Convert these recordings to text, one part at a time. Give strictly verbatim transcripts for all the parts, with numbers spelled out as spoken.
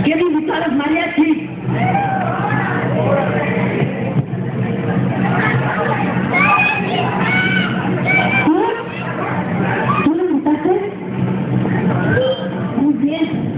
¿Quién invitó a los mariachis? ¿Tú? ¿Tú lo invitaste? Muy bien.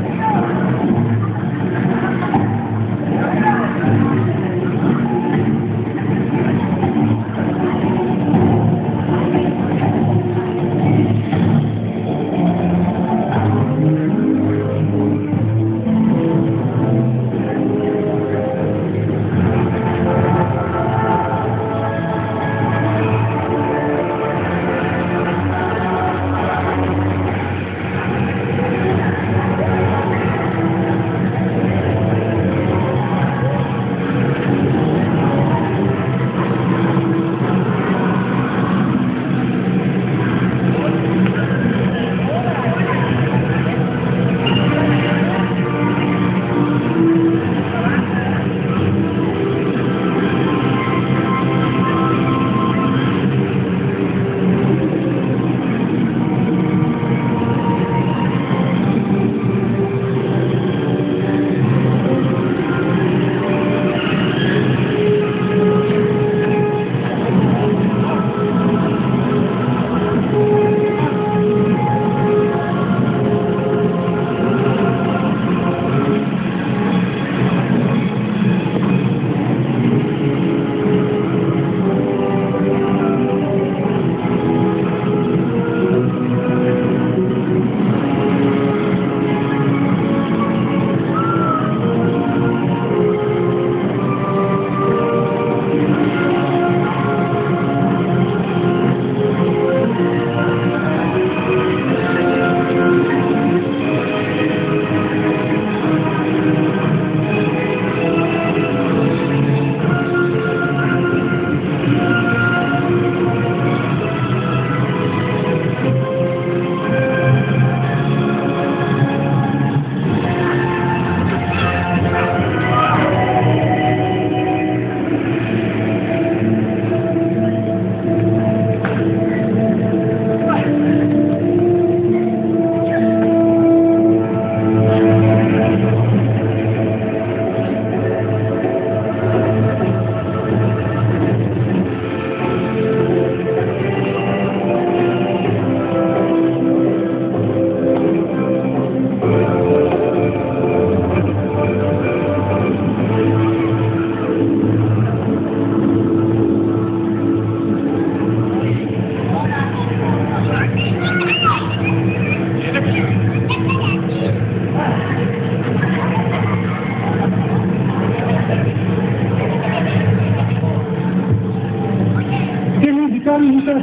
Amiguitos,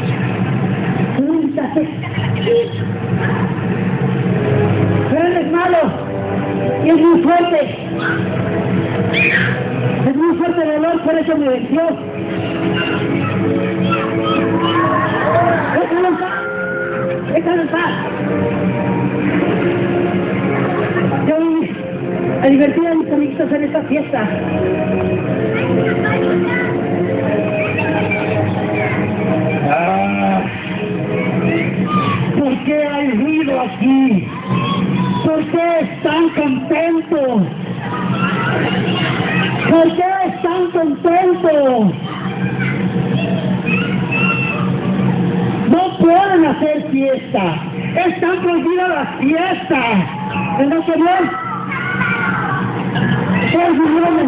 tú me invitaste. Pero él es malo y es muy fuerte. Es muy fuerte el dolor, por eso me venció. Déjalo en paz. Déjalo en paz. Yo vine a divertir a mis amiguitos en esta fiesta. Ah, ¿por qué hay ruido aquí? ¿Por qué están contentos? ¿Por qué están contentos? No pueden hacer fiesta. Están prohibidas las fiestas. ¿Verdad, señor? Por favor,